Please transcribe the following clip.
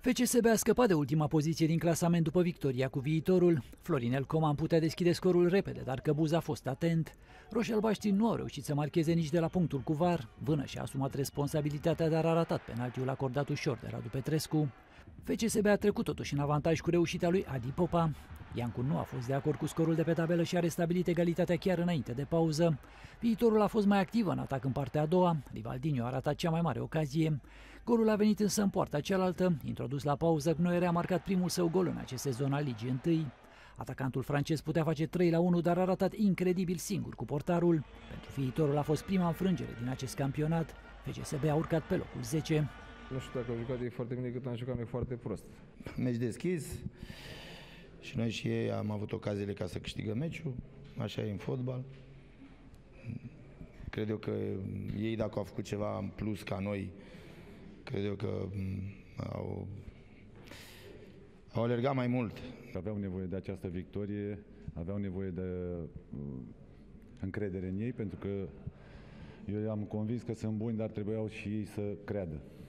FCSB a scăpat de ultima poziție din clasament după victoria cu Viitorul. Florinel Coman putea deschide scorul repede, dar Căbuz a fost atent. Roșii-albaștri nu au reușit să marcheze nici de la punctul cu VAR. Vână și-a asumat responsabilitatea, dar a ratat penaltiul acordat ușor de Radu Petrescu. FCSB a trecut totuși în avantaj cu reușita lui Adi Popa. Iancu nu a fost de acord cu scorul de pe tabelă și a restabilit egalitatea chiar înainte de pauză. Viitorul a fost mai activ în atac în partea a doua. Rivaldinho a ratat cea mai mare ocazie. Golul a venit însă în poarta cealaltă. Introdus la pauză, Gnoiere a marcat primul său gol în acest sezon al Ligii 1. Atacantul francez putea face 3-1, dar a ratat incredibil singur cu portarul. Pentru Viitorul a fost prima înfrângere din acest campionat. FCSB a urcat pe locul 10. Nu știu dacă au jucat ei foarte bine, cât am jucat noi foarte prost. Meci deschis și noi și ei am avut ocaziile ca să câștigăm meciul, așa e în fotbal. Cred eu că ei, dacă au făcut ceva în plus ca noi, cred eu că au alergat mai mult. Aveau nevoie de această victorie, aveau nevoie de încredere în ei, pentru că eu am convins că sunt buni, dar trebuiau și ei să creadă.